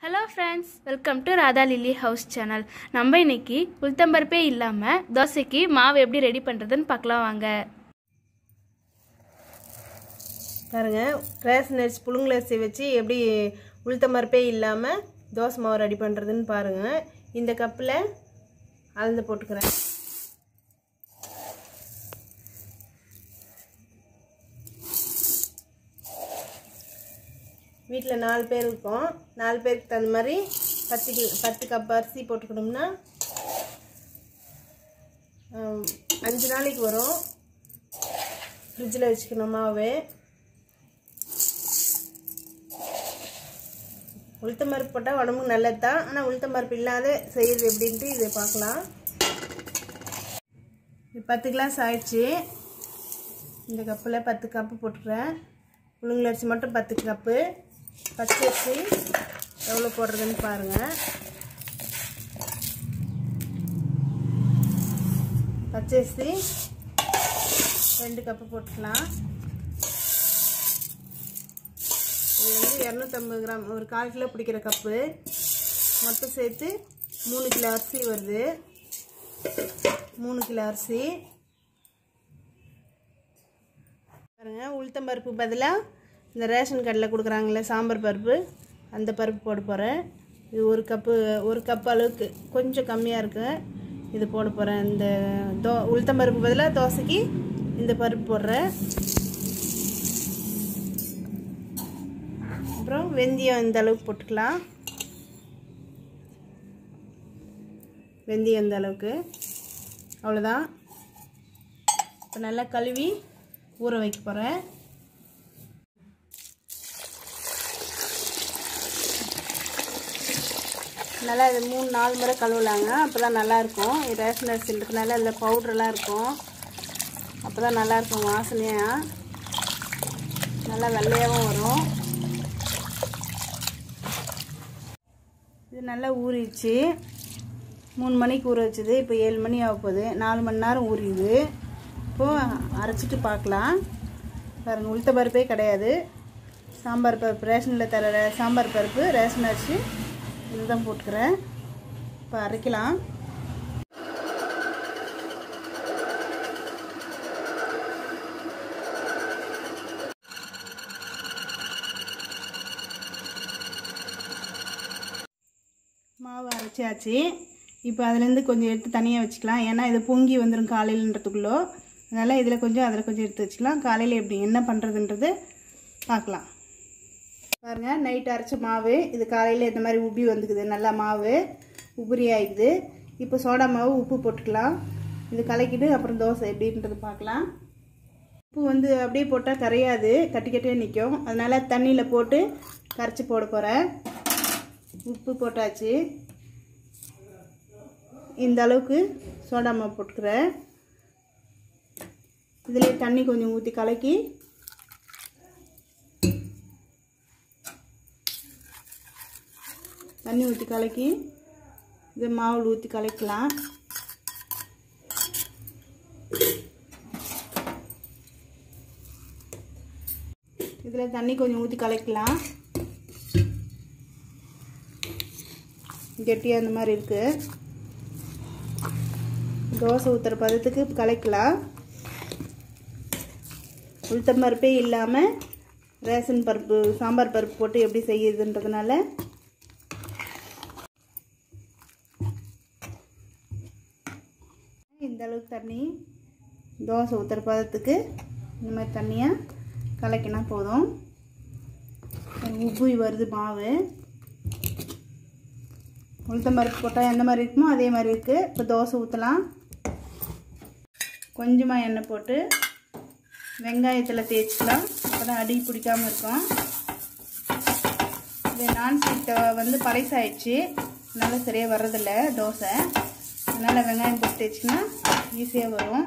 Hello friends, welcome to Radha lily house channel. நம்ம இன்னைக்கு உளுத்தம்பருப்பே இல்லாமல் தோசைக்கு மாவு எப்படி ரெடி பண்ணுறதுன்னு பார்க்கலாம் வாங்க. பாருங்கள், ரேஷன் அரிசி புழுங்கல் அரிசி வச்சு எப்படி உளுத்தம்பருப்பே இல்லாமல் தோசை மாவு ரெடி பண்ணுறதுன்னு பாருங்கள். இந்த கப்பில் அளந்து போட்டுக்கிறேன். வீட்டில் 4 பேர் இருக்கோம். 4 பேருக்கு தகுந்த மாதிரி 10 கப் அரிசி போட்டுக்கணும்னா 5 நாளைக்கு வரும். ஃப்ரிட்ஜில் வச்சுக்கணும் மாவு. உளுத்தம்பருப்பு போட்டால் உடம்புக்கு நல்லது தான். ஆனால் உளுத்தம்பருப்பு இல்லாத செய்கிறது எப்படின்ட்டு இதை பார்க்கலாம். 10 கிளாஸ் ஆயிடுச்சு. இந்த கப்பில் 10 கப்பு போட்டுக்கிறேன். புழுங்கல் அரிசி மட்டும் 10 கப்பு. பச்சை அரிசி எவ்வளோ போடுறதுன்னு பாருங்கள். பச்சை அரிசி 2 கப்பு போட்டுக்கலாம். இது வந்து 250 கிராம், ஒரு 1/4 கிலோ பிடிக்கிற கப்பு. மொத்தம் சேர்த்து 3 கிலோ அரிசி வருது. 3 கிலோ அரிசி பாருங்கள். உளுத்தம்பருப்பு பதிலாக இந்த ரேஷன் கடையில் கொடுக்குறாங்களே சாம்பார் பருப்பு, அந்த பருப்பு போட போகிறேன். இது ஒரு கப்பு அளவுக்கு கொஞ்சம் கம்மியாக இருக்கு. இது போட போகிறேன். இந்த உளுத்தம்பருப்பு பதிலாக தோசைக்கு இந்த பருப்பு போடுறேன். அப்புறம் வெந்தயம் இந்த அளவுக்கு போட்டுக்கலாம். வெந்தயம் இந்த அளவுக்கு, அவ்வளோதான். இப்போ நல்லா கழுவி ஊற வைக்க போகிறேன். நல்லா இது 3-4 முறை கழுவலாங்க. அப்போ தான் நல்லாயிருக்கும். ரேஷன் அரிசி இருக்கிறதுனால அதில் பவுட்ரெலாம் இருக்கும். அப்போ தான் நல்லாயிருக்கும், வாசனையாக நல்லா வெள்ளையாகவும் வரும். இது நல்லா ஊறிடுச்சு. 3 மணிக்கு ஊற வச்சது இப்போ 7 மணி ஆக போகுது. 4 மணி நேரம் ஊறிடுது. இப்போது அரைச்சிட்டு பார்க்கலாம். பாருங்கள், உளுத்த பருப்பே கிடையாது. சாம்பார் பருப்பு, ரேஷனில் தர சாம்பார் பருப்பு, ரேஷன் அரிசி இதுதான் போட்டுக்கிறேன். இப்போ அரைக்கலாம். மாவு அரைச்சாச்சு. இப்போ அதுலேருந்து கொஞ்சம் எடுத்து தனியாக வச்சுக்கலாம். ஏன்னா இது பொங்கி வந்துடும் காலையிலன்றதுக்குள்ளே. அதனால் இதில் கொஞ்சம் அதில் கொஞ்சம் எடுத்து வச்சுக்கலாம். காலையில் எப்படி என்ன பண்ணுறதுன்றது பார்க்கலாம். பாருங்கள், நைட் அரைச்ச மாவு இது காலையில் இந்த மாதிரி உப்பி வந்துக்குது. நல்லா மாவு உபரி ஆகிடுது. இப்போ சோடா மாவு, உப்பு போட்டுக்கலாம். இது கலக்கிட்டு அப்புறம் தோசை எப்படின்றது பார்க்கலாம். உப்பு வந்து அப்படியே போட்டால் கரையாது, கட்டிக்கிட்டே நிற்கும். அதனால் தண்ணியில் போட்டு கரைச்சி போட போகிறேன். உப்பு போட்டாச்சு. இந்த அளவுக்கு சோடா மாவு போட்டுக்கிறேன். இதில் தண்ணி கொஞ்சம் ஊற்றி கலக்கி இது மாவில் ஊற்றி கலக்கலாம். இதில் தண்ணி கொஞ்சம் ஊற்றி கலக்கலாம். கெட்டியாக அந்த மாதிரி இருக்குது. தோசை ஊற்றுற பதத்துக்கு கலக்கலாம். உளுத்தம்பருப்பே இல்லாமல் ரேஷன் பருப்பு, சாம்பார் பருப்பு போட்டு எப்படி செய்யுதுன்றதுனால இந்த அளவுக்கு தண்ணி, தோசை ஊற்றுற பதத்துக்கு இந்த மாதிரி தண்ணியாக கலக்கினா போதும். உப்பு வருது மாவு. உளுத்தம்பருப்பு போட்டால் எந்த மாதிரி இருக்குமோ அதே மாதிரி இருக்குது. இப்போ தோசை ஊற்றலாம். கொஞ்சமாக எண்ணெய் போட்டு வெங்காயத்தில் தேய்ச்சிக்கலாம். அப்போ தான் அடி பிடிக்காமல் இருக்கும். இது நான்ஸ்டிக் தவா வந்து பழசாயிடுச்சு, அதனால் சரியாக வர்றதில்லை தோசை. அதனால் வெங்காயம் போட்டு தேய்ச்சிங்கன்னா ஈஸியாக வரும்.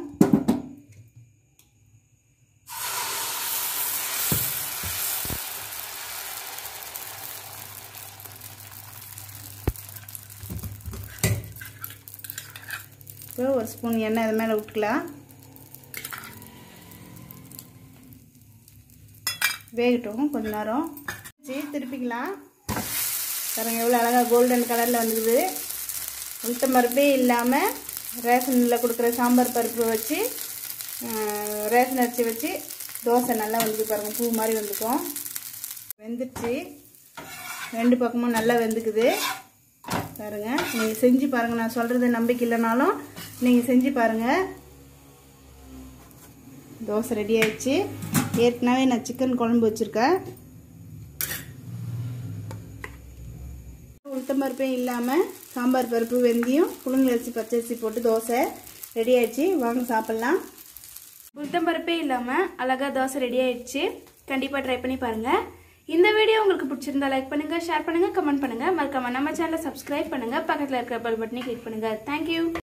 இப்போ ஒரு ஸ்பூன் எண்ணெய் அது மேலே விட்டுக்கலாம். வேகட்டும் கொஞ்ச நேரம். திருப்பிக்கலாம். பாருங்கள் எவ்வளோ அழகாக கோல்டன் கலரில் வந்துக்குது. உளுத்தம் பருப்பே இல்லாமல் ரேஷனில் கொடுக்குற சாம்பார் பருப்பு வச்சு ரேஷன் அரிசி வச்சு தோசை நல்லா வந்துக்கு பாருங்கள். பூ மாதிரி வந்துக்கும். வெந்துடுச்சு. 2 பக்கமும் நல்லா வெந்துக்குது பாருங்கள். நீங்கள் செஞ்சு பாருங்கள். நான் சொல்கிறது நம்பிக்கை இல்லைனாலும் நீங்கள் செஞ்சு பாருங்கள். தோசை ரெடி ஆயிடுச்சு. ஏற்கனவே நான் சிக்கன் குழம்பு வச்சுருக்கேன். உளுத்தம்பருப்பே இல்லாமல் சாம்பார் பருப்பு வெந்தயம் புழுங்கல் அரிசி பச்சரிசி போட்டு தோசை ரெடி ஆயிடுச்சு. வாங்க சாப்பிட்லாம். உளுத்தம்பருப்பே இல்லாமல் அழகாக தோசை ரெடி ஆயிடுச்சு. கண்டிப்பாக ட்ரை பண்ணி பாருங்கள். இந்த வீடியோ உங்களுக்கு பிடிச்சிருந்தா லைக் பண்ணுங்கள், ஷேர் பண்ணுங்கள், கமெண்ட் பண்ணுங்கள். மறக்காம நம்ம சேனலை சப்ஸ்கிரைப் பண்ணுங்கள். பக்கத்தில் இருக்கிற பெல் பட்டனை கிளிக் பண்ணுங்கள். தேங்க்யூ.